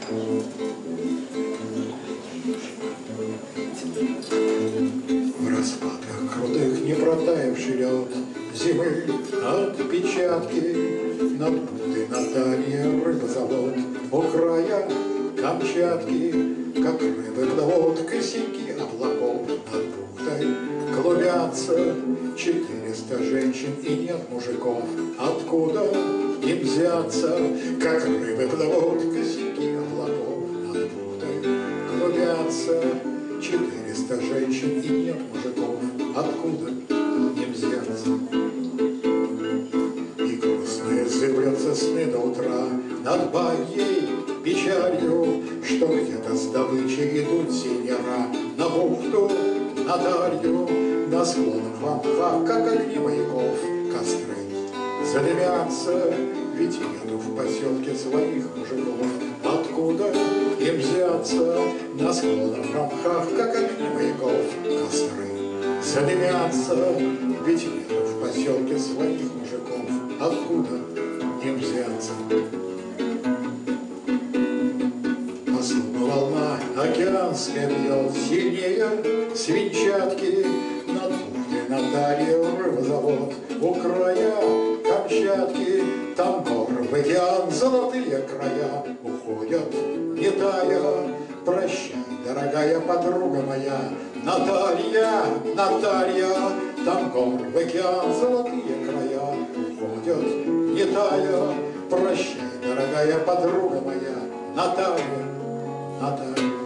В распадках крутых не протаявший лед зимы отпечатки над Будой Наталья рыбозавод у края Камчатки, как рыбы-плавут косяки облаков над Будой клубятся 400 женщин и нет мужиков. Откуда им взяться, как рыбы плывут косяки облаков над Будой клубятся 400 женщин и нет мужиков. Откуда им взяться? И грустные зыблются сны до утра над бабьей печалью, что где-то с добычей идут синера на бухту, на Дарью, на склонах вамха, как огни маяков, костры задымятся, ведь нету в поселке своих мужиков. Откуда им взяться на склонах вамхах, как огни маяков, костры задымятся, ведь нету в поселке своих мужиков. Откуда им взяться? Волна океанская бьет сильнее свинчатки над Будой Наталья рыбозавод у края Камчатки. Там горы в океан золотые края уходят, не тая. Прощай, дорогая подруга моя Наталья, Наталья. Там горы в океан золотые края уходят, не тая. Прощай, дорогая подруга моя Наталья, Наталья.